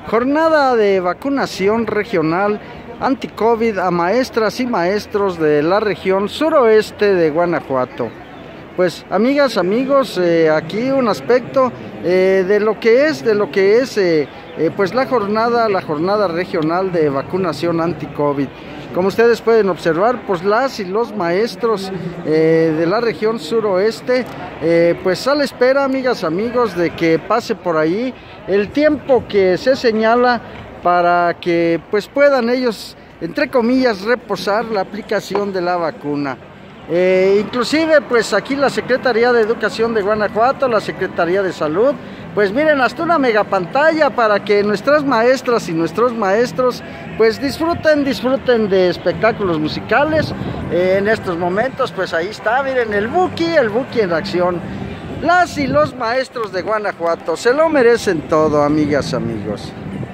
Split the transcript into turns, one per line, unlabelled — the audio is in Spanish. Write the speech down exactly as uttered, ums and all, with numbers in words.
Jornada de vacunación regional anti-COVID a maestras y maestros de la región suroeste de Guanajuato. Pues amigas, amigos, eh, aquí un aspecto eh, de lo que es, de lo que es eh, eh, pues la jornada, la jornada regional de vacunación anti-COVID. Como ustedes pueden observar, pues las y los maestros eh, de la región suroeste, eh, pues a la espera, amigas, amigos, de que pase por ahí el tiempo que se señala para que pues puedan ellos, entre comillas, reposar la aplicación de la vacuna. Eh, inclusive pues aquí la Secretaría de Educación de Guanajuato, la Secretaría de Salud, pues miren, hasta una mega pantalla para que nuestras maestras y nuestros maestros pues disfruten, disfruten de espectáculos musicales. Eh, en estos momentos pues ahí está, miren el Buki, el Buki en acción. Las y los maestros de Guanajuato se lo merecen todo, amigas, amigos.